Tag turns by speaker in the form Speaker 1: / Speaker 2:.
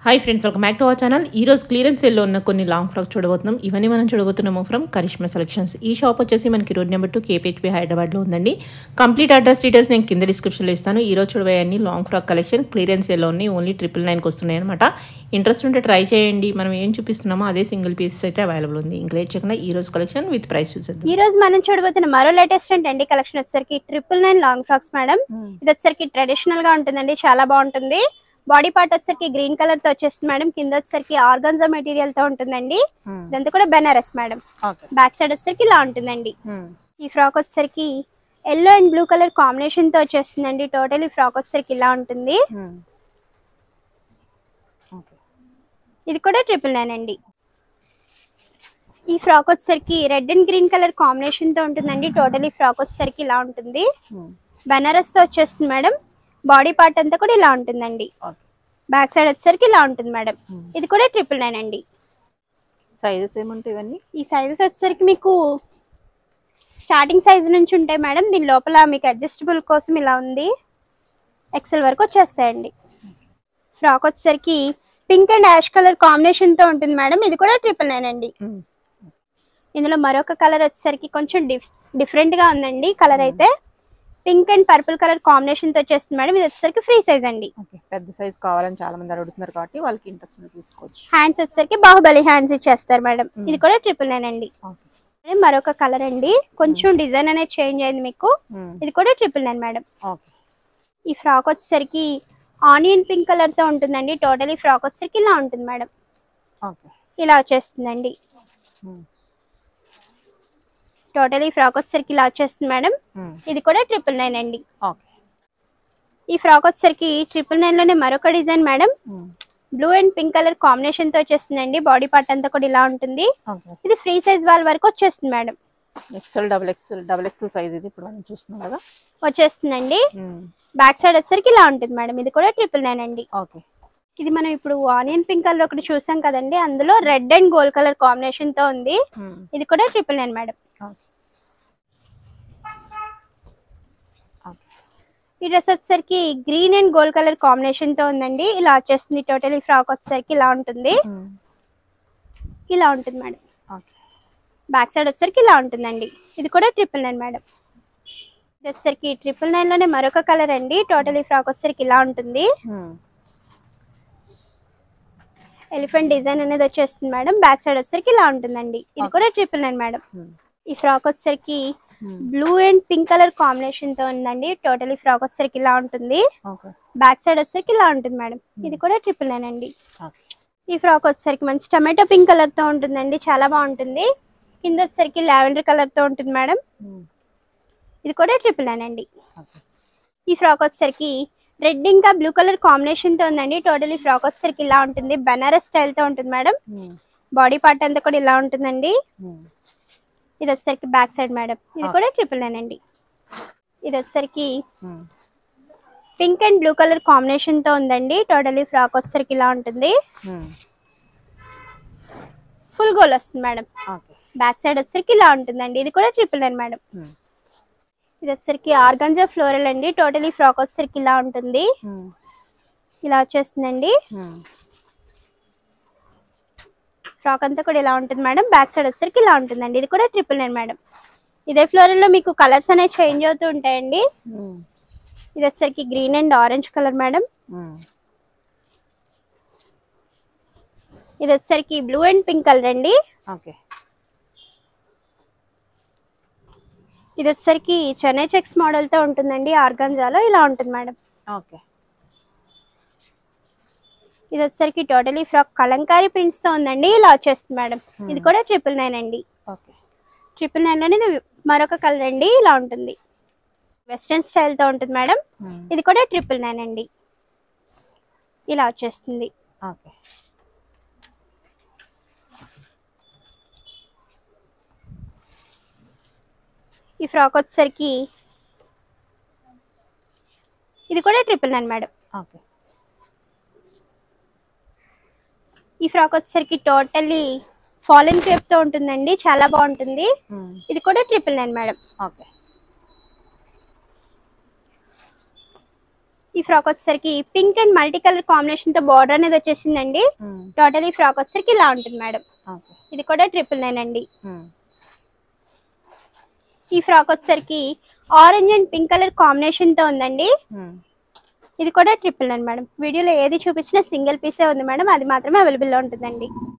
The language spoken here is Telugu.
Speaker 1: Hi friends, welcome back to our channel. ఈరోజు క్లియరెన్స్ సేల్లో ఉన్న కొన్ని లాంగ్ ఫ్రాక్స్ చూడబోతున్నాం. ఇవన్నీ మనం చూడబోతున్నాము ఫ్రమ్ కరిష్మా సెలెక్షన్స్. ఈ షాప్ వచ్చేసి మనకి రోడ్ నెంబర్ 2 కేపీహెచ్పీ హైదరాబాద్లో ఉందండి. కంప్లీట్ అడ్రస్ డీటెయిల్స్ నేను కింద డిస్క్రిప్షన్లో ఇస్తాను. ఈరోజు చూడబోయే అన్ని లాంగ్ ఫ్రాక్ కలెక్షన్ క్లియరెన్స్ సేల్లో ఉన్నాయి. ఓన్లీ 999కి వస్తున్నాయి అనమాట. ఇంట్రెస్ట్ ఉంటే ట్రై చేయండి. మనం ఏం చూపిస్తున్నామో అదే సింగిల్ పీసెస్ అయితే అవైలబుల్ ఉంది. ఇంకా లేట్ చేయకుండా ఈ రోజు కలెక్షన్ విత్ ప్రైస్ చూసేద్దాం.
Speaker 2: ఈ రోజు మనం చూడబోతున్న మరో లేటెస్ట్ అండి కలెక్షన్ వచ్చేసరికి 999 లాంగ్ ఫ్రాక్స్ మేడం. ఇది వచ్చేసరికి ట్రెడిషనల్ గా ఉంటుందండి, చాలా బాగుంటుంది. బాడీ పార్ట్ వచ్చేసరికి గ్రీన్ కలర్ తో వచ్చేస్తుంది మేడం. కింద వచ్చేసరికి ఆర్గాన్జా మెటీరియల్ తో ఉంటుందండి. ఇదంతా కూడా బెనారస్ మేడం. బ్యాక్ సైడ్ వచ్చేసరికి ఇలా ఉంటుందండి. ఈ ఫ్రాక్ వచ్చేసరికి yellow and blue colour combination తో వచ్చేస్తుందండి. టోటల్ ఈ ఫ్రాక్ వచ్చేసరికి ఇలా ఉంటుంది. ఇది కూడా 999 అండి. ఈ ఫ్రాక్ వచ్చేసరికి red and green colour combination తో ఉంటుందండి. టోటల్ ఈ ఫ్రాక్ వచ్చేసరికి ఇలా ఉంటుంది. బెనారస్ తో వచ్చేస్తుంది మేడం. బాడీ పార్ట్ అంతా కూడా ఇలా ఉంటుందండి. బ్యాక్ సైడ్ వచ్చేసరికి ఇలా ఉంటుంది మేడం. ఇది కూడా 999 అండి.
Speaker 1: సైజెస్ ఏముంటాయి ఇవన్నీ?
Speaker 2: ఈ సైజెస్ వచ్చేసరికి మీకు స్టార్టింగ్ సైజ్ నుంచి ఉంటాయి మేడం. దీని లోపల మీకు అడ్జస్టబుల్ కోసం ఇలా ఉంది. ఎక్సెల్ వరకు వచ్చేస్తాయండి. ఫ్రాక్ వచ్చేసరికి pink and ash colour combination తో ఉంటుంది మేడం. ఇది కూడా 999 అండి. ఇందులో మరొక కలర్ వచ్చేసరికి కొంచెం డిఫరెంట్ గా ఉందండి. కలర్ అయితే pink and purple colour combination తో వచ్చేస్తుంది మేడం. ఇది వచ్చేసరికి ఫ్రీ సైజ్ అండి.
Speaker 1: పెద్ద సైజ్ కావాలని చాలా మంది అడుగుతున్నారు కాబట్టి వాళ్ళకి ఇంట్రెస్ట్ తీసుకోవచ్చు.
Speaker 2: హ్యాండ్స్ వచ్చేసరికి బాహుబలి హ్యాండ్స్ ఇచ్చేస్తారు మేడం. ఇది కూడా 999 అండి. మరొక కలర్ అండి, కొంచెం డిజైన్ అనేది చేంజ్ అయింది మీకు. ఇది కూడా 999 మేడం. ఈ ఫ్రాక్ వచ్చేసరికి ఆనియన్ పింక్ కలర్ తో ఉంటుందండి. టోటల్ ఈ ఫ్రాక్ వచ్చేసరికి ఇలా ఉంటుంది మేడం. ఇలా వచ్చేస్తుందండి. టోటల్ ఈ ఫ్రాక్ వచ్చేసరికి ఇలా వచ్చేస్తుంది మేడం. ఇది కూడా 999 అండి. ఈ ఫ్రాక్ వచ్చేసరికి 999 లోనే మరొక design madam. Blue and pink colour combination తో వచ్చేస్తుందండి. బాడీ పార్ట్ అంతా కూడా ఇలా ఉంటుంది. ఇది ఫ్రీ సైజ్ వాళ్ళ వరకు వచ్చేస్తుంది madam.
Speaker 1: XL double XL size ఇది ఇప్పుడు మనం చూస్తున్నాం కదా,
Speaker 2: వచ్చేస్తుందండి. బ్యాక్ సైడ్ వచ్చేసరికి ఇలా ఉంటుంది మేడం. ఇది కూడా 999 అండి. ఇది మనం ఇప్పుడు ఆనియన్ పింక్ కలర్ ఒకటి చూసాం కదండి, అందులో red and gold colour combination తో ఉంది. ఇది కూడా 999 మేడం. ఈ డ్రెస్ వచ్చేసరికి green and gold colour combination తో ఉందండి. ఇలా వచ్చేస్తుంది. టోటల్ ఈ ఫ్రాక్ వచ్చేసరికి ఇలా ఉంటుంది. ఇలా ఉంటుంది మేడం. బ్యాక్ సైడ్ వచ్చేసరికి ఇలా ఉంటుందండి. ఇది కూడా 999 మేడం. ఇది వచ్చేసరికి 999 లోనే మరొక కలర్ అండి. టోటల్ ఈ ఫ్రాక్ వచ్చేసరికి ఇలా ఉంటుంది. ఎలిఫెంట్ డిజైన్ అనేది వచ్చేస్తుంది మేడం. బ్యాక్ సైడ్ వచ్చేసరికి ఇలా ఉంటుందండి. ఇది కూడా 999 మేడం. ఈ ఫ్రాక్ వచ్చేసరికి blue and pink colour combination తో ఉందండి. టోటల్ ఈ ఫ్రాక్ వచ్చేసరికి ఇలా ఉంటుంది. బ్యాక్ సైడ్ వచ్చేసరికి ఇలా ఉంటుంది మేడం. ఇది కూడా 999 అండి. ఈ ఫ్రాక్ వచ్చేసరికి మంచి టమాటో పింక్ కలర్ తో ఉంటుందండి, చాలా బాగుంటుంది. కింద వచ్చేసరికి లావెండర్ కలర్ తో ఉంటుంది మేడం. ఇది కూడా 999 అండి. ఈ ఫ్రాక్ వచ్చేసరికి రెడ్ ఇంకా బ్లూ కలర్ కాంబినేషన్ తో ఉందండి. టోటల్ ఈ ఫ్రాక్ వచ్చేసరికి ఇలా ఉంటుంది. బనారస్ స్టైల్ తో ఉంటుంది మేడం. బాడీ పార్ట్ అంతా కూడా ఇలా ఉంటుందండి. ఇది వచ్చేసరికి బ్యాక్ సైడ్ మేడం. ఇది కూడా 999 అండి. ఇది వచ్చేసరికి pink and blue colour combination తో ఉందండి. టోటల్ ఈ ఫ్రాక్ వచ్చేసరికి ఇలా ఉంటుంది. ఫుల్ గోల్ వస్తుంది మేడం. బ్యాక్ సైడ్ వచ్చేసరికి ఇలా ఉంటుందండి. ఇది కూడా 999 మేడం. ఇది వచ్చేసరికి ఆర్గాంజా ఫ్లోరల్ అండి. టోటల్ ఈ ఫ్రాక్ వచ్చేసరికి ఇలా ఉంటుంది. ఇలా వచ్చేస్తుందండి. ఫ్రాక్ అంతా కూడా ఇలా ఉంటుంది మేడం. బ్యాక్ సైడ్ వచ్చేసరికి ఇలా ఉంటుందండి. ఇది కూడా 999 మేడం. ఇదే ఫ్లోరల్ లో మీకు కలర్స్ అనేవి చేంజ్ అవుతూ ఉంటాయండి. ఇది వచ్చేసరికి green and orange colour madam. ఇది వచ్చేసరికి బ్లూ అండ్ పింక్ కలర్ అండి. ఇది వచ్చేసరికి చెన్నై చెక్స్ మోడల్ తో ఉంటుందండి. ఆర్గాంజాలో ఇలా ఉంటుంది మేడం. ఇది వచ్చేసరికి టోటలీ ఫ్రాక్ కలంకారీ ప్రింట్స్ తో ఉందండి. ఇలా వచ్చేస్తుంది మేడం. ఇది కూడా 999 అండి. 999 లోనే ఇది మరొక కలర్ అండి. ఇలా ఉంటుంది. వెస్టర్న్ స్టైల్ తో ఉంటుంది మేడం. ఇది కూడా 999 అండి. ఇలా వచ్చేస్తుంది. ఈ ఫ్రాక్ వచ్చేసరికి ఇది కూడా 999 మేడం. ఈ ఫ్రాక్ వచ్చేసరికి టోటల్లీ ఫాలెన్ క్రేప్ తో ఉంటుందండి, చాలా బాగుంటుంది. ఇది కూడా 999 మేడం. ఈ ఫ్రాక్ వచ్చేసరికి pink and multi colour combination తో బార్డర్ అనేది వచ్చేసిందండి. టోటల్ ఈ ఫ్రాక్ వచ్చేసరికి ఇలా ఉంటుంది మేడం. ఇది కూడా 999 అండి. ఈ ఫ్రాక్ వచ్చేసరికి orange and pink colour combination తో ఉందండి. ఇది కూడా 999 మేడం. వీడియోలో ఏది చూపించినా సింగిల్ పీసే ఉంది మేడం, అది మాత్రమే అవైలబుల్ లో ఉంటుందండి.